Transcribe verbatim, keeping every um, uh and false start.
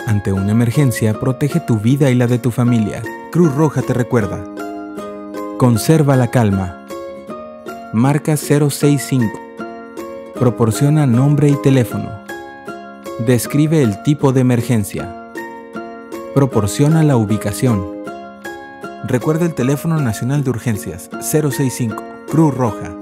Ante una emergencia, protege tu vida y la de tu familia. Cruz Roja te recuerda. Conserva la calma. Marca cero seis cinco. Proporciona nombre y teléfono. Describe el tipo de emergencia. Proporciona la ubicación. Recuerda el teléfono nacional de urgencias cero seis cinco, Cruz Roja.